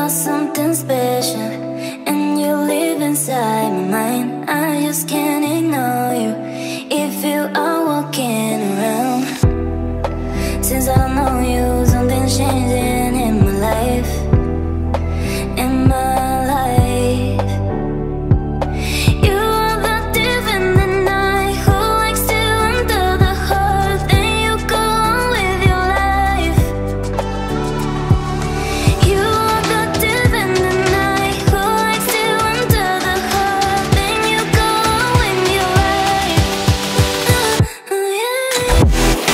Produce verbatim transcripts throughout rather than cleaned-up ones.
are something special, and you live inside my mind. I just can't ignore you if you are walking around. Since I know you, something's changing in my life, in my life. You are the thief in the night who likes to under the hood, then you go on with your life. You are the thief in the night who likes to under the hood, then you go on with your life. Uh, uh, yeah.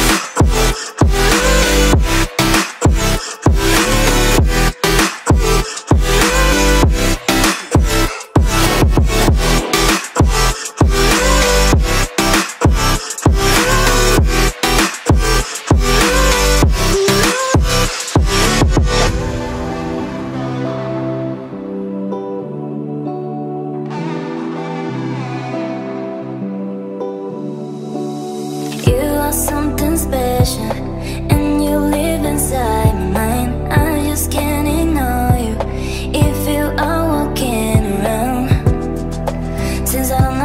You are something special, and you live inside my mind. I just can't ignore you if you are walking around. Since I